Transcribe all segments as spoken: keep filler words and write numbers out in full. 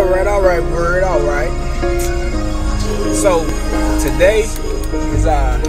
alright, alright, bird, alright. So, today is our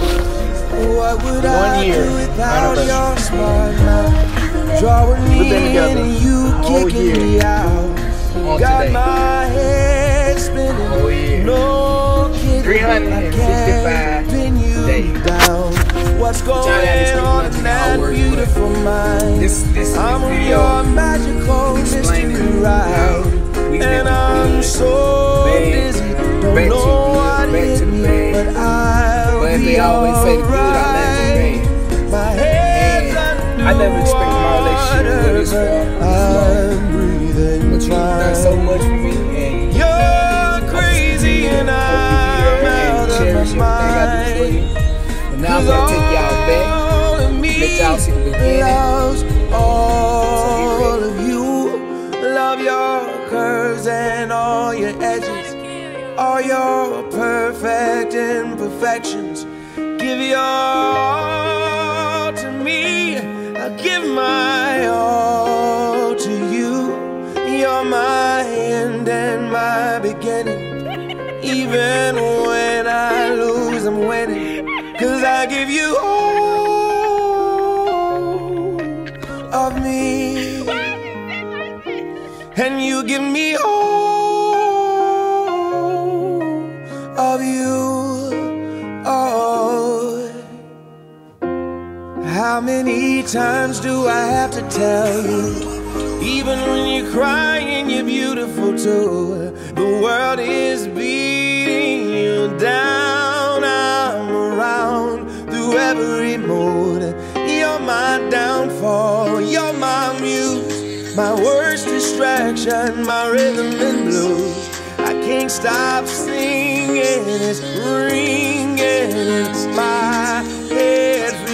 one year anniversary. We've been together a whole year on today. Whole year. three hundred sixty-five days. What's going on in that beautiful mind? This, this I'm video on your magical explaining how we and I'm so busy, don't back know what hit me, but I'll but be they always say the good I let my head I never expected my relationship to this well. But you've done so much for me, and you're crazy, and I'm out of my mind. Now I'm gonna take y'all back, let y'all see the beginning. Loves all of you, love your curves and all your edges, all your perfect imperfections. Give your all to me, I give my all to you. You're my end and my beginning. Even when I lose, I'm winning. Cause I give you all of me, and you give me all of you. Oh, how many times do I have to tell you? Even when you're crying, you're beautiful too. The world is beating you down. I'm around through every mood. You're my downfall, you're my muse, my worst distraction, my rhythm and blues. I can't stop singing, it's ringing in my head for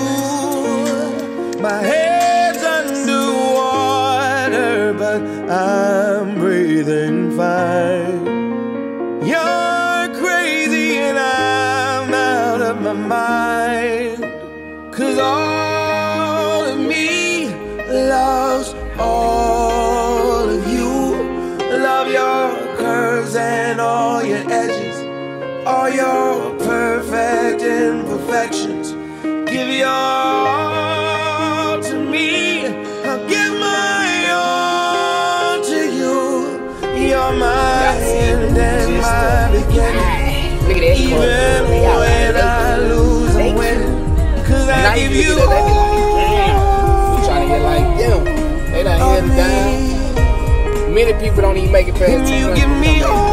you. My head's underwater, but I'm breathing fine. You're crazy and I'm out of my mind. Cause all of me loves all of you. Love your curves and all your edges, all your perfect imperfections. Give your all to me, I'll give my all to you. You're my end and my beginning. Even when I lose, I'm winning. Cause I give you all. We trying to get like them. They done held down. Many people don't even make it past ten. You give me all.